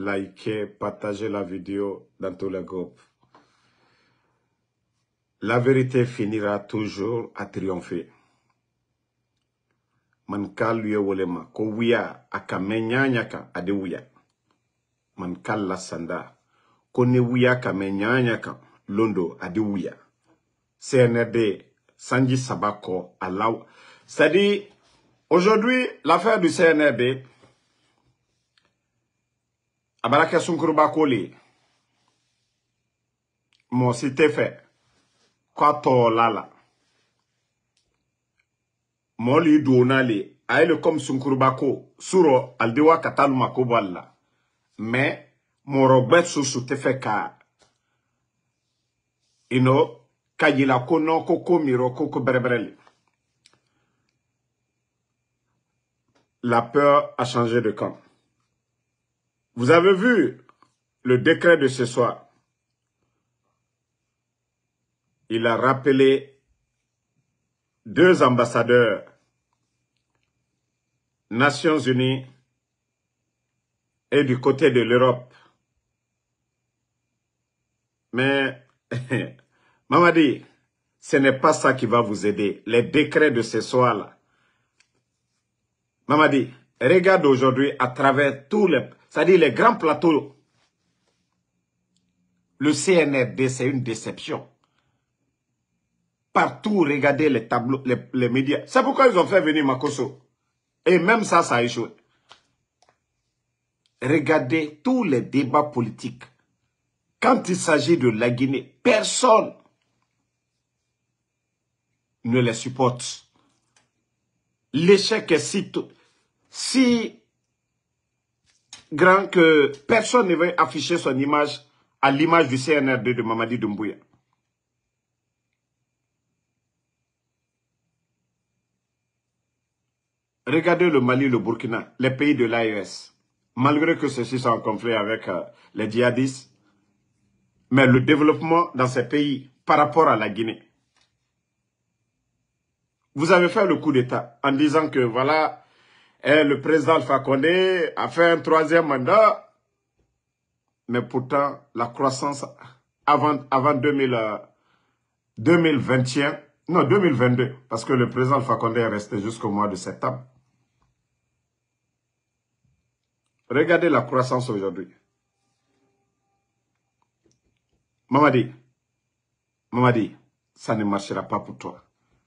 likez, partagez la vidéo dans tous les groupes. La vérité finira toujours à triompher. Man kal luye wolema ko wuya aka menyanya ka ade wuya. Man kal la sanda ko ne wuya ka menyanya ka londo ade wuya. CNRD Sanji Sabako Allah. C'est-à-dire, aujourd'hui, l'affaire du CNRD, Abaraka Sunkuruba Koli, mon cité fait, quoi to lala. Mon li donali, aile comme Sunkurubako, suro aldewa kataluma kobala. Mais, mon robet sous te fait ka, kajila kono koko miro koko berebreli. La peur a changé de camp. Vous avez vu le décret de ce soir. Il a rappelé 2 ambassadeurs Nations Unies et du côté de l'Europe. Mais, Mamadi, ce n'est pas ça qui va vous aider. Les décrets de ce soir-là. Mamadi, regarde aujourd'hui à travers tous les... C'est-à-dire les grands plateaux. Le CNRD, c'est une déception. Partout, regardez les tableaux, les médias. C'est pourquoi ils ont fait venir Makosso. Et même ça, ça a échoué. Regardez tous les débats politiques. Quand il s'agit de la Guinée, personne ne les supporte. L'échec est si grand que personne ne veut afficher son image à l'image du CNRD de Mamadi Doumbouya. Regardez le Mali, le Burkina, les pays de l'AES. Malgré que ceux-ci sont en conflit avec les djihadistes, mais le développement dans ces pays par rapport à la Guinée. Vous avez fait le coup d'État en disant que voilà, le président Alpha Condé a fait un 3e mandat, mais pourtant la croissance avant 2021, non 2022, parce que le président Alpha Condé est resté jusqu'au mois de septembre. Regardez la croissance aujourd'hui. Mamadi, ça ne marchera pas pour toi.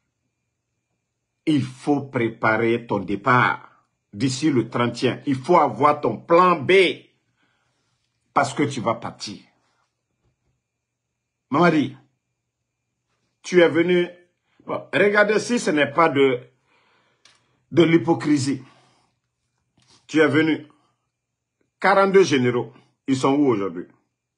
Il faut préparer ton départ d'ici le 31. Il faut avoir ton plan B parce que tu vas partir. Mamadi, tu es venu... Bon, regardez si ce n'est pas de l'hypocrisie. Tu es venu... 42 généraux, ils sont où aujourd'hui?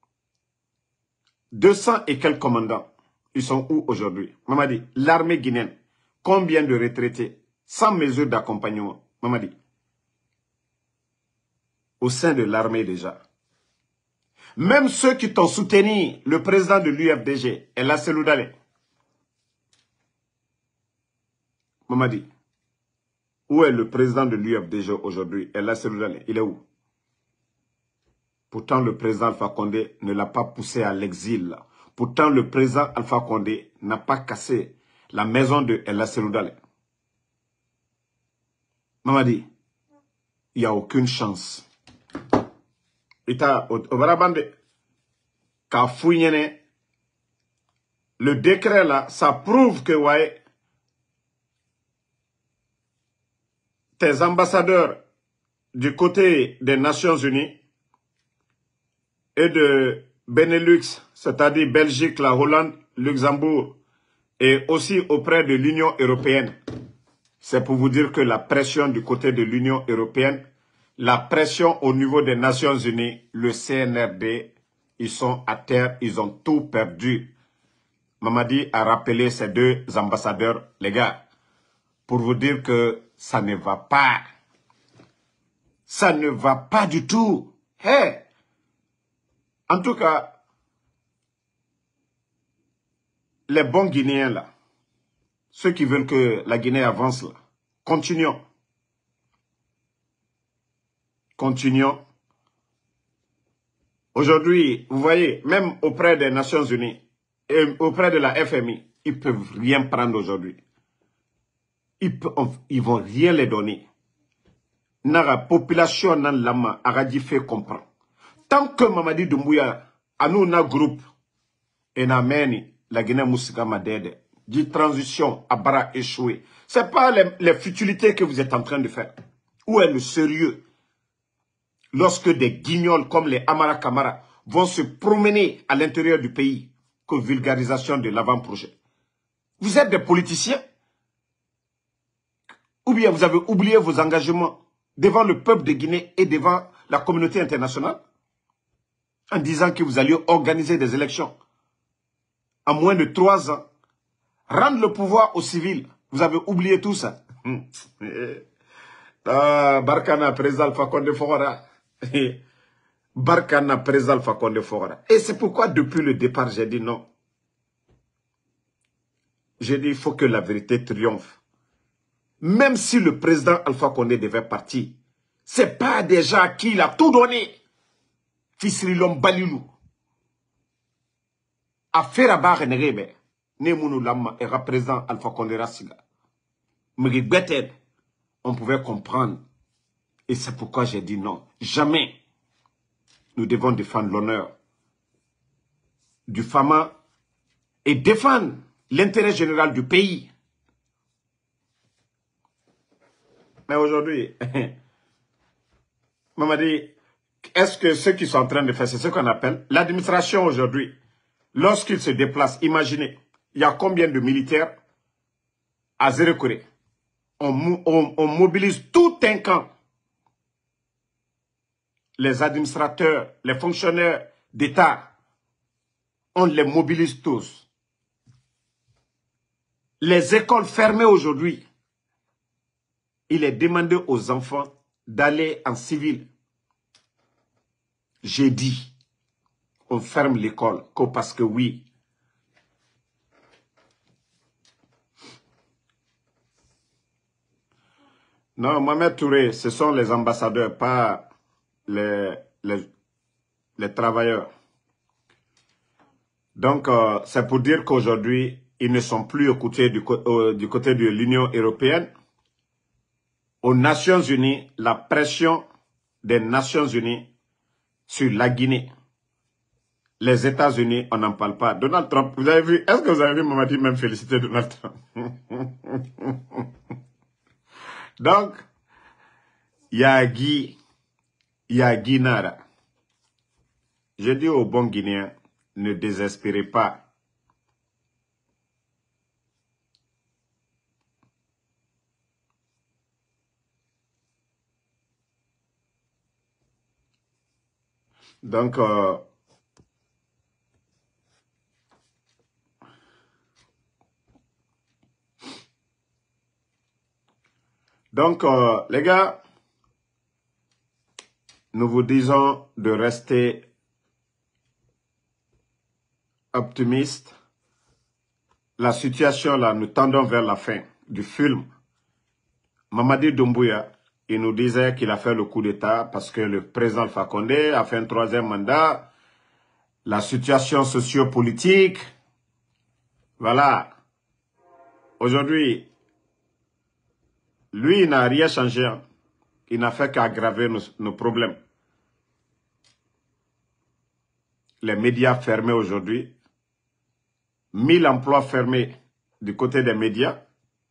200 et quelques commandants, ils sont où aujourd'hui? Mamadi, l'armée guinéenne, combien de retraités sans mesure d'accompagnement? Mamadi, au sein de l'armée déjà. Même ceux qui t'ont soutenu, le président de l'UFDG, El Seloudale. Mamadi, où est le président de l'UFDG aujourd'hui? El Seloudale, il est où? Pourtant, le président Alpha Condé ne l'a pas poussé à l'exil. Pourtant, le président Alpha Condé n'a pas cassé la maison de El Seloudale. Mamadi, il n'y a aucune chance. Le décret là, ça prouve que ouais, tes ambassadeurs du côté des Nations Unies et de Benelux, c'est-à-dire Belgique, la Hollande, Luxembourg, et aussi auprès de l'Union européenne. C'est pour vous dire que la pression du côté de l'Union européenne, la pression au niveau des Nations Unies, le CNRD, ils sont à terre, ils ont tout perdu. Mamadi a rappelé ces 2 ambassadeurs, les gars, pour vous dire que ça ne va pas. Ça ne va pas du tout. Hey! En tout cas, les bons Guinéens là, ceux qui veulent que la Guinée avance là, continuons. Continuons. Aujourd'hui, vous voyez, même auprès des Nations Unies et auprès de la FMI, ils ne peuvent rien prendre aujourd'hui. Ils vont rien les donner. La population n'a lama aradi fait comprendre. Tant que Mamadi Doumbouya, à nous, notre groupe, et n'amène la Guinée Moussika Madede, dit transition à bara échoué. Ce n'est pas les futilités que vous êtes en train de faire. Où est le sérieux? Lorsque des guignols comme les Amara Kamara vont se promener à l'intérieur du pays, que vulgarisation de l'avant-projet. Vous êtes des politiciens? Ou bien vous avez oublié vos engagements devant le peuple de Guinée et devant la communauté internationale? En disant que vous alliez organiser des élections en moins de 3 ans, rendre le pouvoir aux civils. Vous avez oublié tout ça. Barkana, président Alpha Condé Fogora. Barkana, président Alpha Condé Fogora. Et c'est pourquoi depuis le départ, j'ai dit non. J'ai dit il faut que la vérité triomphe. Même si le président Alpha Condé devait partir, c'est pas déjà à qui il a tout donné. Fisrilom Balilou. A faire à barre nerebe. Nemounou Lama et représentant Alpha Condé Rassiga. Mais on pouvait comprendre. Et c'est pourquoi j'ai dit non. Jamais nous devons défendre l'honneur du Fama et défendre l'intérêt général du pays. Mais aujourd'hui, Mamadi, est-ce que ceux qui sont en train de faire, c'est ce qu'on appelle l'administration aujourd'hui, lorsqu'ils se déplacent, imaginez, il y a combien de militaires à Zérekore? On mobilise tout un camp. Les administrateurs, les fonctionnaires d'État, on les mobilise tous. Les écoles fermées aujourd'hui, il est demandé aux enfants d'aller en civil. J'ai dit, on ferme l'école parce que oui. Non, Mohamed Touré, ce sont les ambassadeurs, pas les travailleurs. Donc, c'est pour dire qu'aujourd'hui, ils ne sont plus écoutés du côté de l'Union européenne. Aux Nations Unies, la pression des Nations Unies sur la Guinée. Les États-Unis, on n'en parle pas. Donald Trump, vous avez vu, est-ce que vous avez vu Mamadi même féliciter Donald Trump? Donc, Yagi Nara. Je dis aux bons Guinéens, ne désespérez pas. Donc, les gars, nous vous disons de rester optimistes. La situation là, nous tendons vers la fin du film. Mamadi Doumbouya, il nous disait qu'il a fait le coup d'État parce que le président Alpha Condé a fait un 3e mandat. La situation sociopolitique, voilà. Aujourd'hui, lui, il n'a rien changé. Hein. Il n'a fait qu'aggraver nos problèmes. Les médias fermés aujourd'hui. 1000 emplois fermés du côté des médias.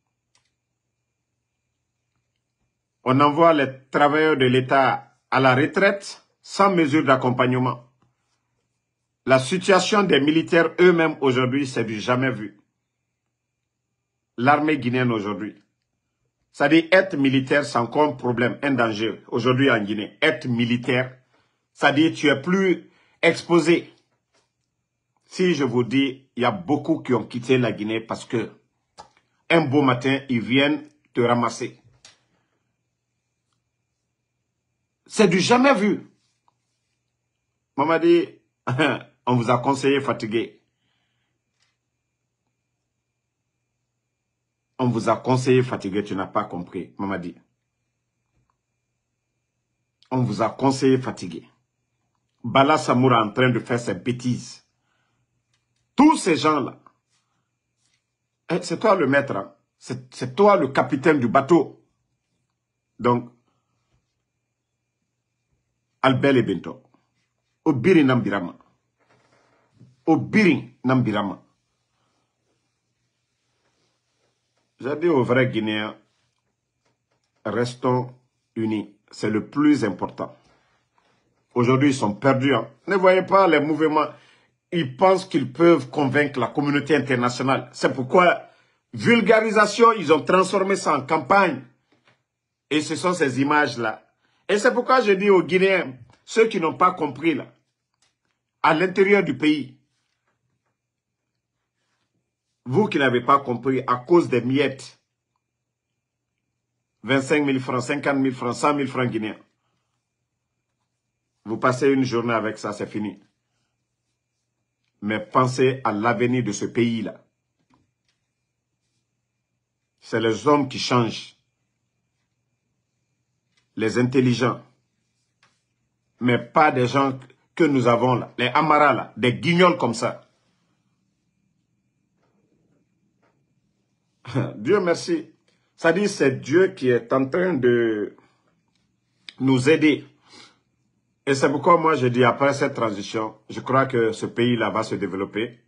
On envoie les travailleurs de l'État à la retraite sans mesure d'accompagnement. La situation des militaires eux-mêmes aujourd'hui, c'est du jamais vu. L'armée guinéenne aujourd'hui. C'est-à-dire être militaire, c'est encore un problème, un danger aujourd'hui en Guinée. Être militaire, c'est-à-dire tu es plus exposé. Si je vous dis, il y a beaucoup qui ont quitté la Guinée parce que un beau matin, ils viennent te ramasser. C'est du jamais vu. Maman dit, on vous a conseillé fatigué. On vous a conseillé fatigué, tu n'as pas compris, Maman dit. On vous a conseillé fatigué. Bala Samoura en train de faire ses bêtises. Tous ces gens-là, c'est toi le maître, hein? C'est toi le capitaine du bateau. Donc, Albert et Bento, Obiri Nambirama. Obiri Nambirama. J'ai dit aux vrais Guinéens, restons unis. C'est le plus important. Aujourd'hui, ils sont perdus. Hein. Ne voyez pas les mouvements. Ils pensent qu'ils peuvent convaincre la communauté internationale. C'est pourquoi, vulgarisation, ils ont transformé ça en campagne. Et ce sont ces images-là. Et c'est pourquoi je dis aux Guinéens, ceux qui n'ont pas compris, là, à l'intérieur du pays, vous qui n'avez pas compris, à cause des miettes, 25 000 francs, 50 000 francs, 100 000 francs guinéens, vous passez une journée avec ça, c'est fini. Mais pensez à l'avenir de ce pays-là. C'est les hommes qui changent. Les intelligents. Mais pas des gens que nous avons là. Les Amaras là. Des guignols comme ça. Dieu merci. Ça dit c'est Dieu qui est en train de nous aider. Et c'est pourquoi moi je dis après cette transition, je crois que ce pays-là va se développer.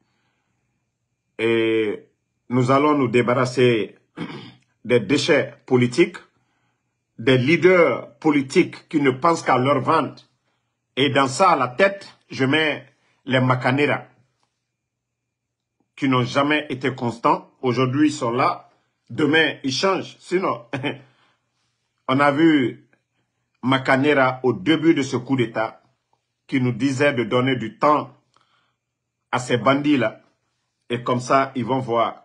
Et nous allons nous débarrasser des déchets politiques, des leaders politiques qui ne pensent qu'à leur vente. Et dans ça, à la tête, je mets les Makanera, qui n'ont jamais été constants. Aujourd'hui, ils sont là. Demain, ils changent. Sinon, on a vu Makanera au début de ce coup d'État, qui nous disait de donner du temps à ces bandits-là. Et comme ça, ils vont voir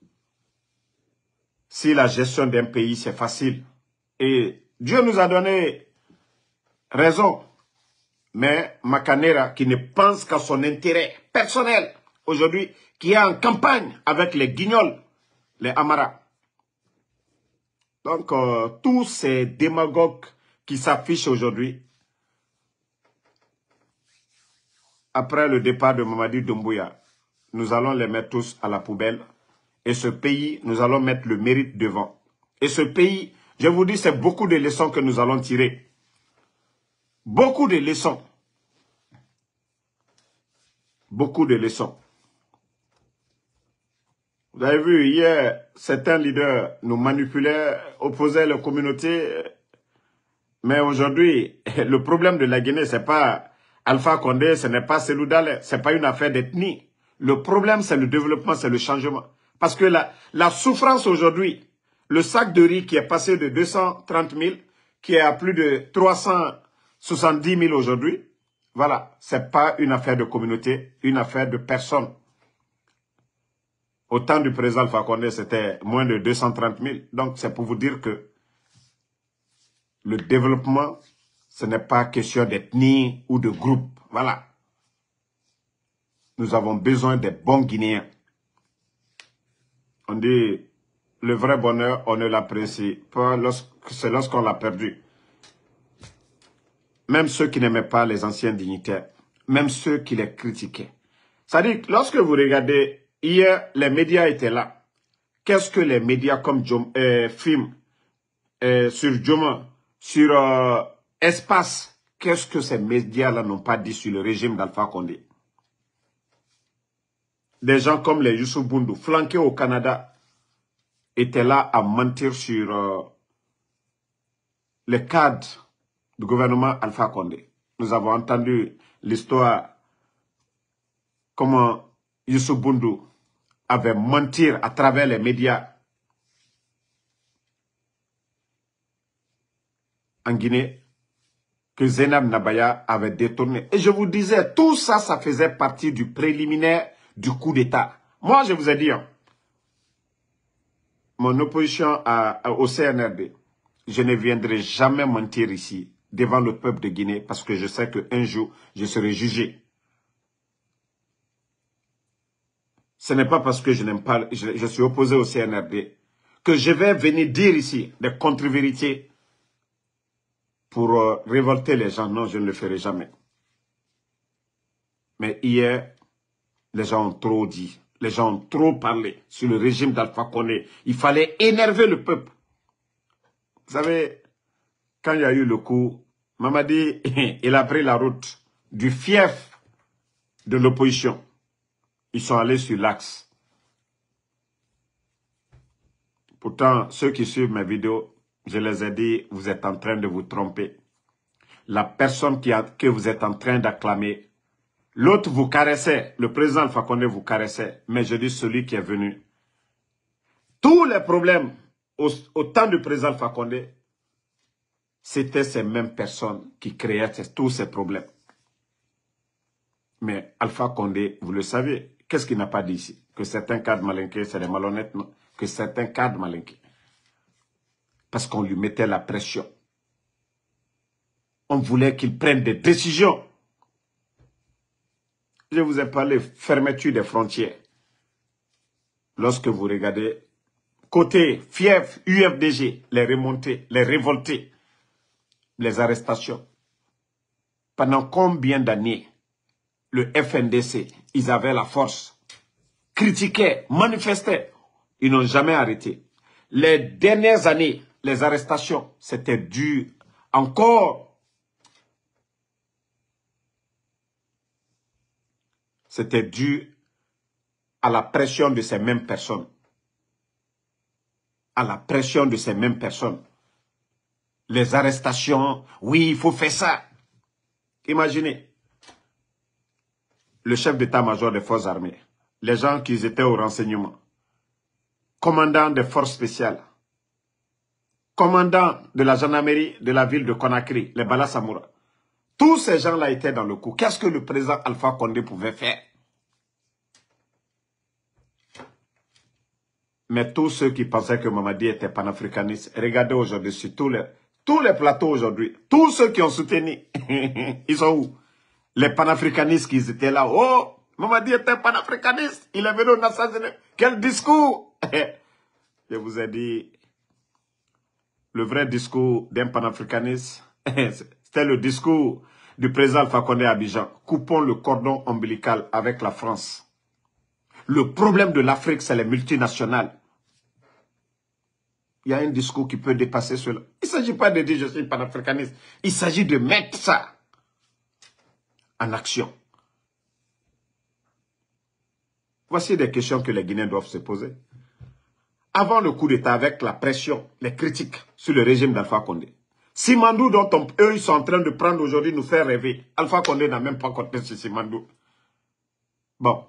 si la gestion d'un pays, c'est facile. Et Dieu nous a donné raison. Mais Makanera, qui ne pense qu'à son intérêt personnel, aujourd'hui, qui est en campagne avec les guignols, les Amaras. Donc, tous ces démagogues qui s'affichent aujourd'hui, après le départ de Mamadi Doumbouya, nous allons les mettre tous à la poubelle. Et ce pays, nous allons mettre le mérite devant. Et ce pays, je vous dis, c'est beaucoup de leçons que nous allons tirer. Beaucoup de leçons. Beaucoup de leçons. Vous avez vu, hier, certains leaders nous manipulaient, opposaient la communauté. Mais aujourd'hui, le problème de la Guinée, ce n'est pas Alpha Condé, ce n'est pas Selou Dalé, ce n'est pas une affaire d'ethnie. Le problème, c'est le développement, c'est le changement. Parce que la souffrance aujourd'hui, le sac de riz qui est passé de 230 000, qui est à plus de 370 000 aujourd'hui, voilà, ce n'est pas une affaire de communauté, une affaire de personne. Au temps du président Alpha Condé, c'était moins de 230 000. Donc, c'est pour vous dire que le développement, ce n'est pas question d'ethnie ou de groupe. Voilà. Nous avons besoin des bons Guinéens. On dit, le vrai bonheur, on ne l'apprécie pas c'est lorsqu'on l'a perdu. Même ceux qui n'aimaient pas les anciens dignitaires, même ceux qui les critiquaient. C'est-à-dire, lorsque vous regardez, hier, les médias étaient là. Qu'est-ce que les médias comme Film, sur Joma, sur Espace, qu'est-ce que ces médias-là n'ont pas dit sur le régime d'Alpha Condé? Des gens comme les Youssou Boundou, flanqués au Canada, étaient là à mentir sur les cadres du gouvernement Alpha Condé. Nous avons entendu l'histoire, comment Youssou Boundou avait menti à travers les médias en Guinée, que Zainab Nabaya avait détourné. Et je vous disais, tout ça, ça faisait partie du préliminaire du coup d'État. Moi, je vous ai dit, hein, mon opposition au CNRD, je ne viendrai jamais mentir ici devant le peuple de Guinée parce que je sais qu'un jour, je serai jugé. Ce n'est pas parce que je n'aime pas, je suis opposé au CNRD que je vais venir dire ici des contre-vérités pour révolter les gens. Non, je ne le ferai jamais. Mais hier, les gens ont trop dit. Les gens ont trop parlé sur le régime d'Alpha Condé. Il fallait énerver le peuple. Vous savez, quand il y a eu le coup, Mamadi, il a pris la route du fief de l'opposition. Ils sont allés sur l'axe. Pourtant, ceux qui suivent mes vidéos, je les ai dit, vous êtes en train de vous tromper. La personne que vous êtes en train d'acclamer, l'autre vous caressait, le président Alpha Condé vous caressait, mais je dis celui qui est venu. Tous les problèmes au temps du président Alpha Condé, c'était ces mêmes personnes qui créaient tous ces problèmes. Mais Alpha Condé, vous le savez, qu'est-ce qu'il n'a pas dit ici? Que certains cadres malinqués, c'est des malhonnêtes, non? Que certains cadres malinqués. Parce qu'on lui mettait la pression. On voulait qu'il prenne des décisions. Je vous ai parlé fermeture des frontières. Lorsque vous regardez, côté fief, UFDG, les remontées, les révoltés, les arrestations. Pendant combien d'années, le FNDC, ils avaient la force, critiquaient, manifestaient, ils n'ont jamais arrêté. Les dernières années, les arrestations, c'était dû encore. C'était dû à la pression de ces mêmes personnes. À la pression de ces mêmes personnes. Les arrestations, oui, il faut faire ça. Imaginez, le chef d'état-major des forces armées, les gens qui étaient au renseignement, commandant des forces spéciales, commandant de la gendarmerie de la ville de Conakry, les Bala Samoura. Tous ces gens-là étaient dans le coup. Qu'est-ce que le président Alpha Condé pouvait faire? Mais tous ceux qui pensaient que Mamadi était panafricaniste, regardez aujourd'hui sur tous les plateaux aujourd'hui, tous ceux qui ont soutenu, ils sont où? Les panafricanistes qui étaient là, oh, Mamadi était panafricaniste, il est venu au Nassau. Quel discours! Je vous ai dit, le vrai discours d'un panafricaniste, c'était le discours du président Alpha Condé à Abidjan. Coupons le cordon ombilical avec la France. Le problème de l'Afrique, c'est les multinationales. Il y a un discours qui peut dépasser cela. Il ne s'agit pas de dire je suis panafricaniste. Il s'agit de mettre ça en action. Voici des questions que les Guinéens doivent se poser. Avant le coup d'État, avec la pression, les critiques sur le régime d'Alpha Condé, Simandou, dont eux ils sont en train de prendre aujourd'hui, nous faire rêver. Alpha Condé n'a même pas compté sur Simandou. Bon.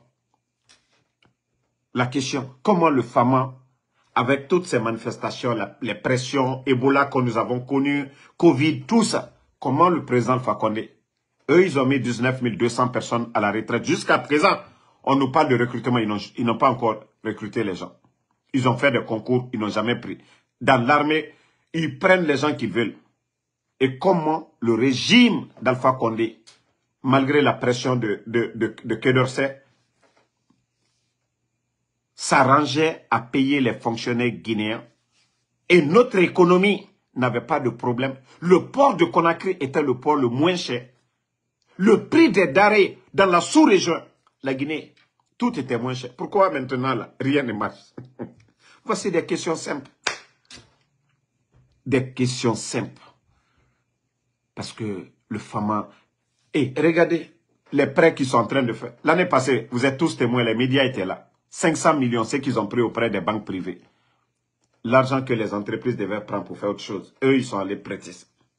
La question, comment le FAMA, avec toutes ces manifestations, les pressions, Ebola que nous avons connues, Covid, tout ça, comment le président Alpha Condé, eux, ils ont mis 19 200 personnes à la retraite. Jusqu'à présent, on nous parle de recrutement, ils n'ont pas encore recruté les gens. Ils ont fait des concours, ils n'ont jamais pris. Dans l'armée, ils prennent les gens qu'ils veulent. Et comment le régime d'Alpha Condé, malgré la pression de Quai d'Orsay, s'arrangeait à payer les fonctionnaires guinéens et notre économie n'avait pas de problème. Le port de Conakry était le port le moins cher. Le prix des denrées dans la sous-région, la Guinée, tout était moins cher. Pourquoi maintenant là, rien ne marche? Voici des questions simples. Des questions simples. Parce que le FAMA... Et regardez les prêts qu'ils sont en train de faire. L'année passée, vous êtes tous témoins, les médias étaient là. 500 millions, c'est qu'ils ont pris auprès des banques privées. L'argent que les entreprises devaient prendre pour faire autre chose. Eux, ils sont allés prêter.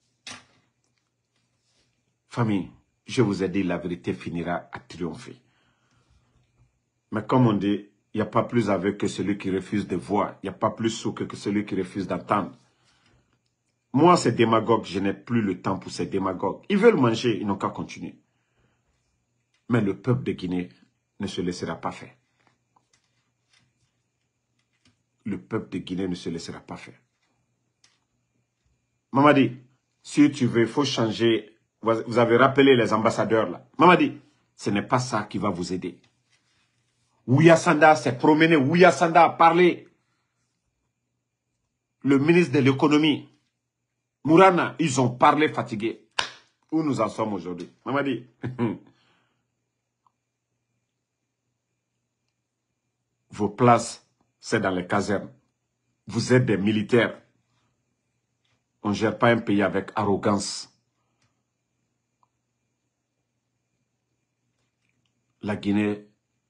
Famille, je vous ai dit, la vérité finira à triompher. Mais comme on dit, il n'y a pas plus aveugle que celui qui refuse de voir. Il n'y a pas plus sourd que celui qui refuse d'entendre. Moi, ces démagogues, je n'ai plus le temps pour ces démagogues. Ils veulent manger, ils n'ont qu'à continuer. Mais le peuple de Guinée ne se laissera pas faire. Le peuple de Guinée ne se laissera pas faire. Mamadi, si tu veux, il faut changer. Vous avez rappelé les ambassadeurs là. Mamadi, ce n'est pas ça qui va vous aider. Ouya Sanda s'est promené, Ouya Sanda a parlé. Le ministre de l'économie, Mourana, ils ont parlé fatigués. Où nous en sommes aujourd'hui? Mamadi, Vos places, c'est dans les casernes. Vous êtes des militaires. On ne gère pas un pays avec arrogance. La Guinée,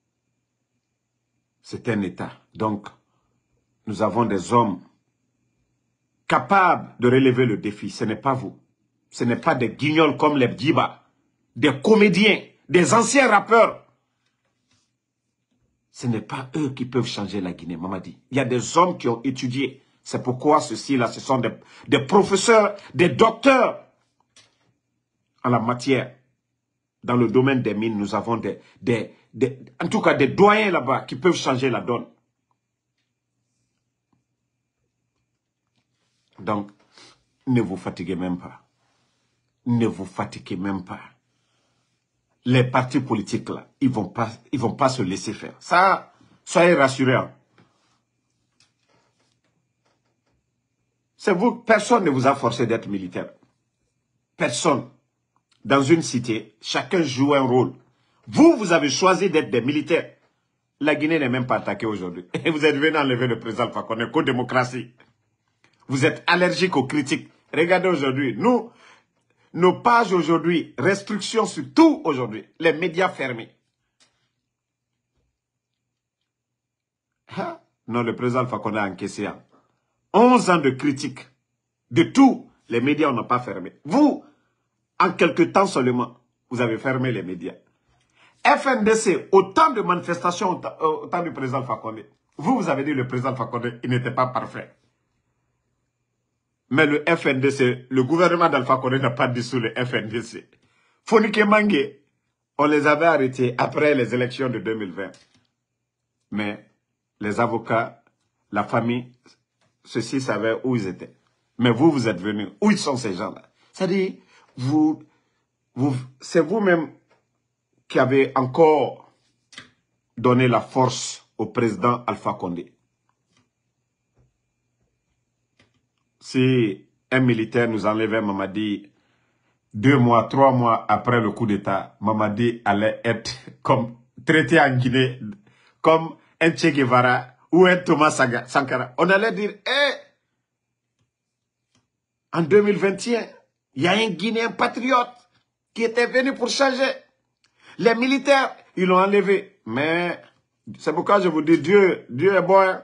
c'est un État. Donc, nous avons des hommes capables de relever le défi. Ce n'est pas vous. Ce n'est pas des guignols comme les Djiba, des comédiens, des anciens rappeurs. Ce n'est pas eux qui peuvent changer la Guinée, Mamadi. Il y a des hommes qui ont étudié. C'est pourquoi ceux-ci-là, ce sont des professeurs, des docteurs en la matière. Dans le domaine des mines, nous avons en tout cas des doyens là-bas qui peuvent changer la donne. Donc, ne vous fatiguez même pas. Ne vous fatiguez même pas. Les partis politiques là, ils vont pas se laisser faire. Ça, soyez rassurés. Hein. C'est vous, personne ne vous a forcé d'être militaire. Personne. Dans une cité, chacun joue un rôle. Vous, vous avez choisi d'être des militaires. La Guinée n'est même pas attaquée aujourd'hui. Et vous êtes venu enlever le président Alpha Condé, co-démocratie. Vous êtes allergique aux critiques. Regardez aujourd'hui, nous, nos pages aujourd'hui, restrictions sur tout aujourd'hui. Les médias fermés. Hein? Non, le président Alpha Condé a encaissé 11 ans de critiques. De tout, les médias n'ont pas fermé. Vous, en quelque temps seulement, vous avez fermé les médias. FNDC, autant de manifestations au temps du président Alpha Condé. Vous avez dit le président Alpha Condé, il n'était pas parfait. Mais le FNDC, le gouvernement d'Alpha Condé n'a pas dissous le FNDC. Fonike Mangue, on les avait arrêtés après les élections de 2020. Mais les avocats, la famille, ceux-ci savaient où ils étaient. Mais vous, vous êtes venus. Où ils sont ces gens-là? C'est-à-dire, c'est vous-même qui avez encore donné la force au président Alpha Condé. Si un militaire nous enlevait Mamadi 2 mois, 3 mois après le coup d'État, Mamadi allait être comme traité en Guinée, comme un Che Guevara ou un Thomas Sankara. On allait dire, en 2021, il y a un Guinéen patriote qui était venu pour changer. Les militaires, ils l'ont enlevé. Mais c'est pourquoi je vous dis, Dieu est bon. Hein?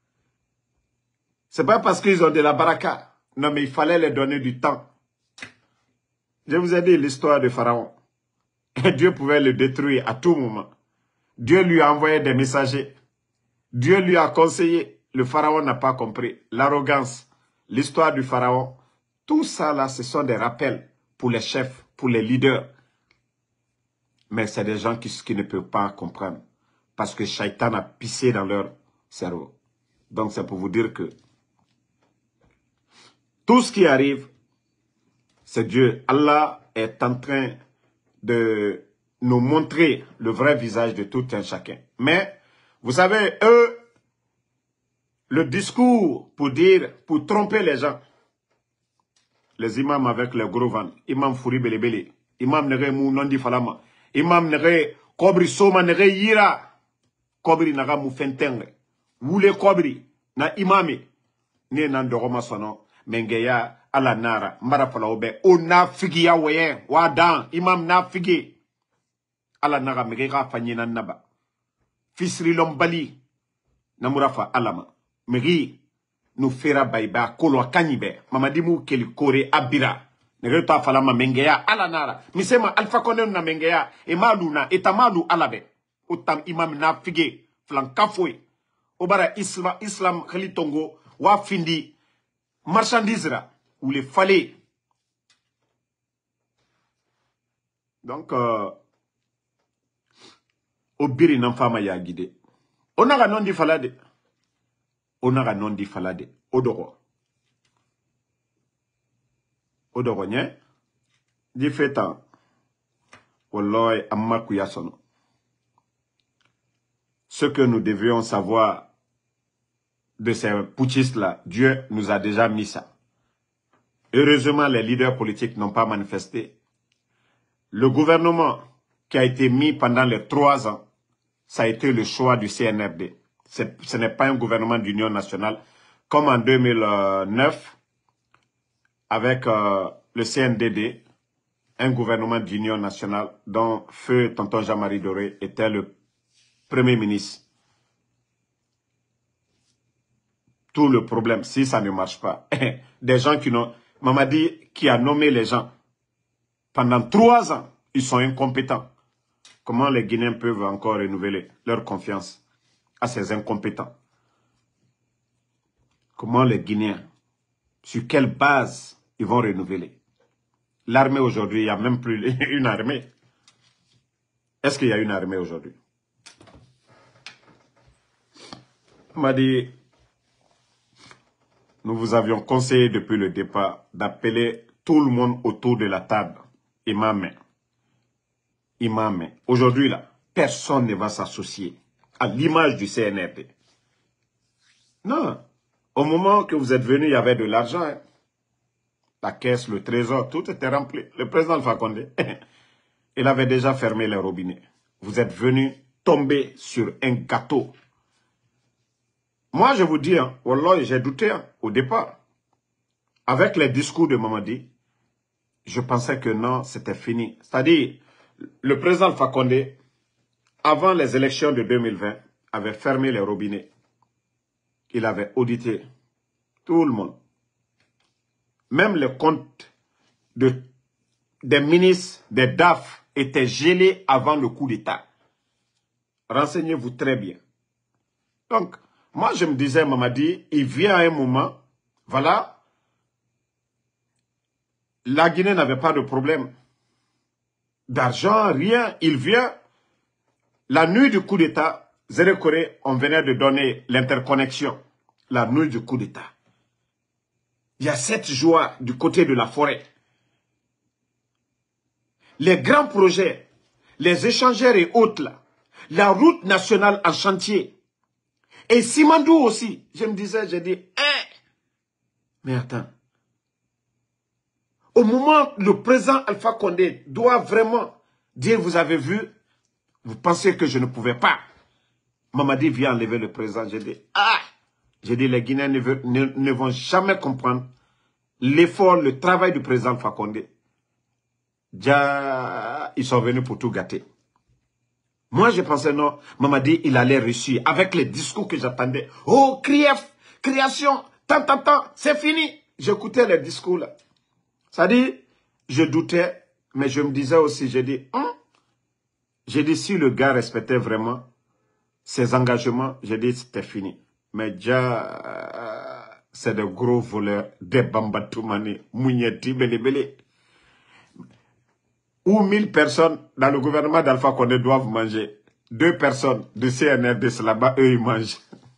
C'est pas parce qu'ils ont de la baraka. Non, mais il fallait leur donner du temps. Je vous ai dit l'histoire de Pharaon. Et Dieu pouvait le détruire à tout moment. Dieu lui a envoyé des messagers. Dieu lui a conseillé. Le Pharaon n'a pas compris. L'arrogance, l'histoire du Pharaon. Tout ça là, ce sont des rappels pour les chefs, pour les leaders. Mais c'est des gens qui ne peuvent pas comprendre. Parce que Shaitan a pissé dans leur cerveau. Donc c'est pour vous dire que tout ce qui arrive, c'est Dieu. Allah est en train de nous montrer le vrai visage de tout un chacun. Mais, vous savez, eux, le discours pour tromper les gens, les imams avec les gros vents, imam Fouri Belebele, imam Nere Mou Nondi Falama, imam Nere Kobri Soma Nere Yira, Kobri Naga Moufenteng, Wule Kobri, na imami, ne Nandoroma Sono, Mengeya, ala nara, mbara fala obe, o na figi ya weye, wadan, imam na figi, ala nara megega fanyina naba, fisri lombali, namurafa alama, megi, nu fera baiba, kolo kanyibe, mamadimu keli kore abira, negeto falama mengeya, ala nara, misema alfa konen na mengeya, emalu na, etamalu alabe, utam imam na figi, flankafwe, obara islam khalitongo, wa findi, marchandise là, ou les fallait. Donc, Obiri n'enfama ya guidé. On a non di falade. On a non di falade. Odoro. Odoro nye. Di fetan. Walloy amma kuyasono. Ce que nous devions savoir de ces putschistes-là, Dieu nous a déjà mis ça. Heureusement, les leaders politiques n'ont pas manifesté. Le gouvernement qui a été mis pendant les 3 ans, ça a été le choix du CNRD. Ce n'est pas un gouvernement d'union nationale comme en 2009 avec le CNDD, un gouvernement d'union nationale dont feu tonton Jean-Marie Doré était le premier ministre. Tout le problème, si ça ne marche pas, des gens qui n'ont... Mamadi qui a nommé les gens pendant 3 ans, ils sont incompétents. Comment les Guinéens peuvent encore renouveler leur confiance à ces incompétents? Comment les Guinéens, sur quelle base ils vont renouveler? L'armée aujourd'hui, il n'y a même plus une armée. Est-ce qu'il y a une armée aujourd'hui? On m'a dit, nous vous avions conseillé depuis le départ d'appeler tout le monde autour de la table. Imam. Aujourd'hui, là, personne ne va s'associer à l'image du CNRD. Non. Au moment que vous êtes venu, il y avait de l'argent. Hein. La caisse, le trésor, tout était rempli. Le président Alpha Condé, il avait déjà fermé les robinets. Vous êtes venu tomber sur un gâteau. Moi, je vous dis, hein, wallah, j'ai douté hein, au départ. Avec les discours de Mamadi, je pensais que non, c'était fini. C'est-à-dire, le président Alpha Condé, avant les élections de 2020, avait fermé les robinets. Il avait audité tout le monde. Même les comptes des ministres, des DAF étaient gelés avant le coup d'État. Renseignez-vous très bien. Donc, moi je me disais, Mamadi, il vient à un moment, voilà, la Guinée n'avait pas de problème d'argent, rien, il vient. La nuit du coup d'État, Zéré Koré, on venait de donner l'interconnexion. La nuit du coup d'État. Il y a cette joie du côté de la forêt. Les grands projets, les échangeurs et autres là, la route nationale en chantier. Et Simandou aussi, je me disais, j'ai dit, mais attends. Au moment où le président Alpha Condé doit vraiment dire, vous avez vu, vous pensez que je ne pouvais pas. Mamadi vient enlever le président, j'ai dit, j'ai dit, les Guinéens ne vont jamais comprendre l'effort, le travail du président Alpha Condé. Déjà, ils sont venus pour tout gâter. Moi, je pensais, non, Mamadi, il allait réussir avec les discours que j'attendais. Oh, Krief, création, tant, c'est fini. J'écoutais les discours là. Ça dit, je doutais, mais je me disais aussi, j'ai dit, si le gars respectait vraiment ses engagements, j'ai dit, c'était fini. Mais déjà, c'est des gros voleurs, des bambatoumani, mougneti, belé. Où 1000 personnes dans le gouvernement d'Alpha Condé doivent manger. 2 personnes de CNRD là-bas, eux, ils mangent.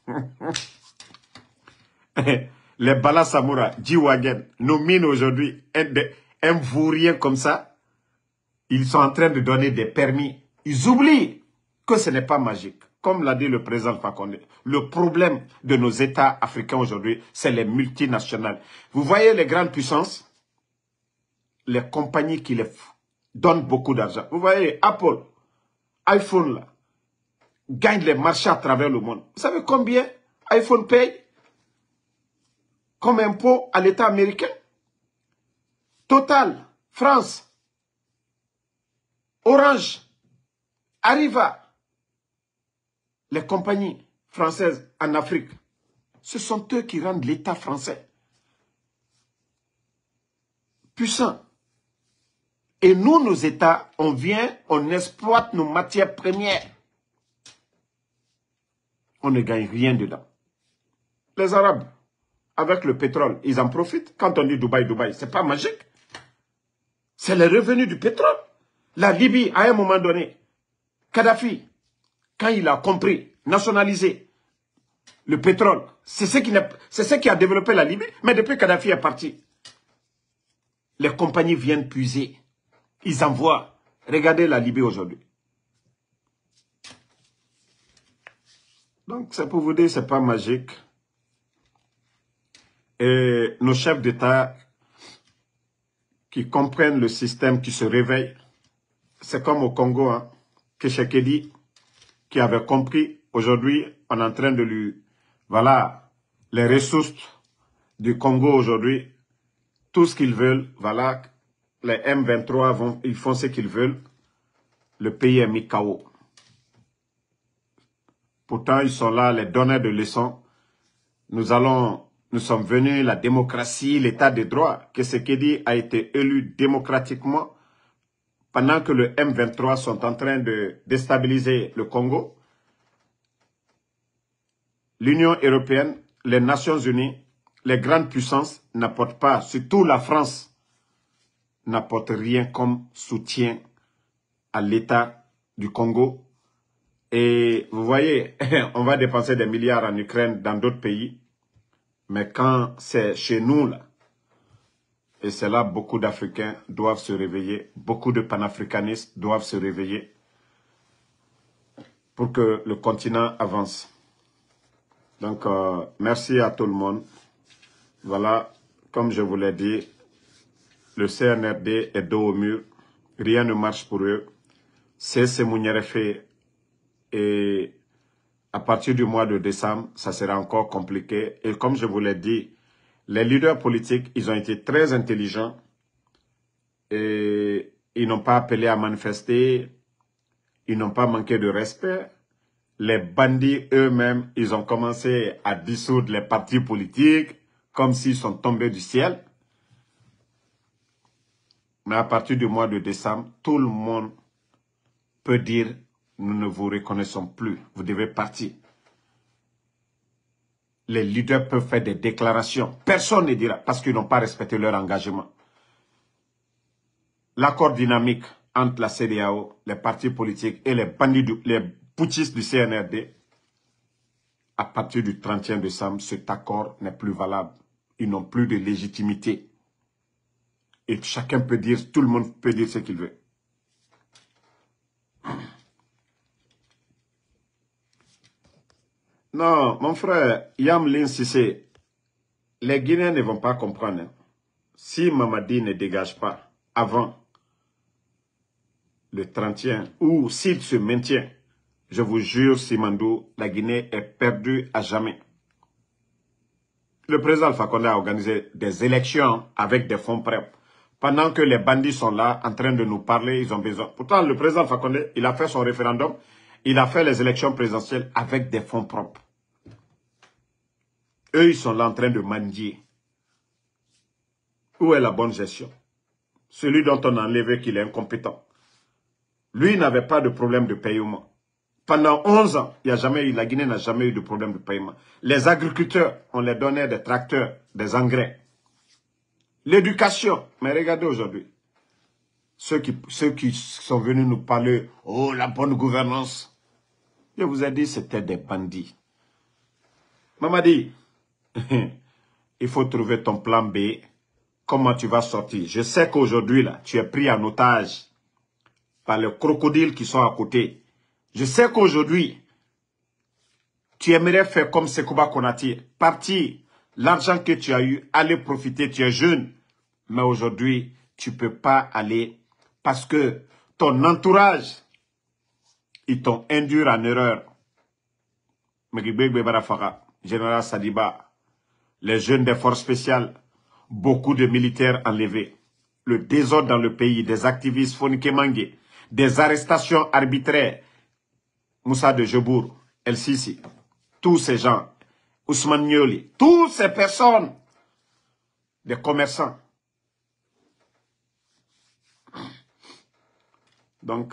Les Bala Samoura, Djiwagen, nos mines aujourd'hui, un vaurien comme ça, ils sont en train de donner des permis. Ils oublient que ce n'est pas magique. Comme l'a dit le président Alpha Condé, le problème de nos États africains aujourd'hui, c'est les multinationales. Vous voyez les grandes puissances, les compagnies qui les donnent beaucoup d'argent. Vous voyez, Apple, iPhone, là, gagne les marchés à travers le monde. Vous savez combien iPhone paye comme impôt à l'État américain? Total, France, Orange, Arriva, les compagnies françaises en Afrique, ce sont eux qui rendent l'État français puissant. Et nous, nos États, on vient, on exploite nos matières premières. On ne gagne rien dedans. Les Arabes, avec le pétrole, ils en profitent. Quand on dit Dubaï, c'est pas magique. C'est les revenus du pétrole. La Libye, à un moment donné, Kadhafi, quand il a compris, nationalisé le pétrole, c'est ce qui a développé la Libye. Mais depuis Kadhafi est parti, les compagnies viennent puiser. Ils envoient. Regardez la Libye aujourd'hui. Donc, c'est pour vous dire, c'est pas magique. Et nos chefs d'État qui comprennent le système, qui se réveillent, c'est comme au Congo, hein, Tshisekedi, qui avait compris aujourd'hui, on est en train de lui... Voilà, les ressources du Congo aujourd'hui, tout ce qu'ils veulent, voilà, les M23, ils font ce qu'ils veulent. Le pays est mis KO. Pourtant, ils sont là, les donneurs de leçons. Nous sommes venus, la démocratie, l'état de droit, que Tshisekedi a été élu démocratiquement pendant que le M23 sont en train de déstabiliser le Congo. L'Union européenne, les Nations unies, les grandes puissances n'apportent pas, surtout la France, n'apporte rien comme soutien à l'État du Congo. Et vous voyez, on va dépenser des milliards en Ukraine, dans d'autres pays, mais quand c'est chez nous, là, et c'est là beaucoup d'Africains doivent se réveiller, beaucoup de panafricanistes doivent se réveiller pour que le continent avance. Donc, merci à tout le monde. Voilà, comme je vous l'ai dit, le CNRD est dos au mur. Rien ne marche pour eux. C'est Mouniérefé. Et à partir du mois de décembre, ça sera encore compliqué. Et comme je vous l'ai dit, les leaders politiques, ils ont été très intelligents. Et ils n'ont pas appelé à manifester. Ils n'ont pas manqué de respect. Les bandits eux-mêmes, ils ont commencé à dissoudre les partis politiques comme s'ils sont tombés du ciel. Mais à partir du mois de décembre, tout le monde peut dire « Nous ne vous reconnaissons plus, vous devez partir ». Les leaders peuvent faire des déclarations. Personne ne dira parce qu'ils n'ont pas respecté leur engagement. L'accord dynamique entre la CEDEAO, les partis politiques et les bandits, les putschistes du CNRD, à partir du 31 décembre, cet accord n'est plus valable. Ils n'ont plus de légitimité. Et chacun peut dire, tout le monde peut dire ce qu'il veut. Non, mon frère, Yam Lin Sissé, les Guinéens ne vont pas comprendre. Si Mamadi ne dégage pas avant le 31, ou s'il se maintient, je vous jure, Simandou, la Guinée est perdue à jamais. Le président Alpha Condé a organisé des élections avec des fonds propres. Pendant que les bandits sont là, en train de nous parler, ils ont besoin. Pourtant, le président Alpha Condé, il a fait son référendum, il a fait les élections présidentielles avec des fonds propres. Eux, ils sont là en train de mendier. Où est la bonne gestion? Celui dont on a enlevé qu'il est incompétent. Lui n'avait pas de problème de paiement. Pendant 11 ans, la Guinée n'a jamais eu de problème de paiement. Les agriculteurs, on les donnait des tracteurs, des engrais. L'éducation, mais regardez aujourd'hui, ceux qui sont venus nous parler, oh la bonne gouvernance, je vous ai dit c'était des bandits. Mamadi, il faut trouver ton plan B, comment tu vas sortir. Je sais qu'aujourd'hui là, tu es pris en otage par les crocodiles qui sont à côté. Je sais qu'aujourd'hui, tu aimerais faire comme Sekouba Konati, partir, l'argent que tu as eu, aller profiter, tu es jeune. Mais aujourd'hui, tu ne peux pas aller parce que ton entourage, ils t'ont induit en erreur. Général Sadiba, les jeunes des forces spéciales, beaucoup de militaires enlevés, le désordre dans le pays, des activistes Fonike Mangue, des arrestations arbitraires, Moussa de Jebour, El Sisi, tous ces gens, Ousmane Nioli, toutes ces personnes, des commerçants. Donc,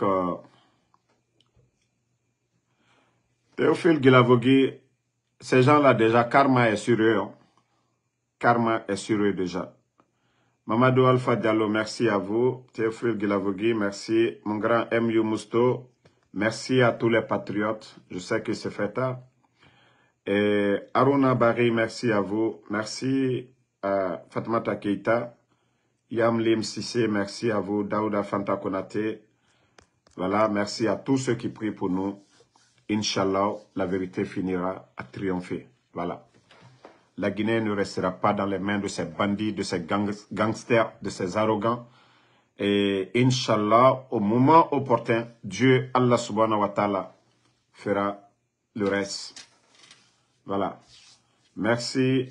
Théophile Guilavogui, ces gens-là déjà, karma est sur eux. Hein. Karma est sur eux déjà. Mamadou Alpha Diallo, merci à vous. Théophile Guilavogui, merci. Mon grand M.U. Mousto, merci à tous les patriotes. Je sais que c'est fait tard. Et Aruna Bari, merci à vous. Merci à Fatmata Keita. Yam Lim Sissé, merci à vous. Daouda Fanta Konate. Voilà, merci à tous ceux qui prient pour nous. Inch'Allah, la vérité finira à triompher. Voilà. La Guinée ne restera pas dans les mains de ces bandits, de ces gangsters, de ces arrogants. Et Inch'Allah, au moment opportun, Dieu, Allah subhanahu wa ta'ala, fera le reste. Voilà. Merci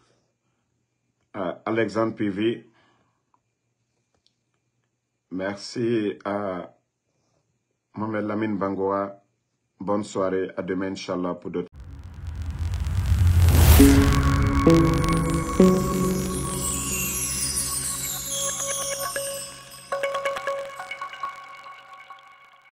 à Alexandre Pivi. Merci à Mohamed Lamine Bangoa. Bonne soirée. À demain, Inch'Allah, pour d'autres.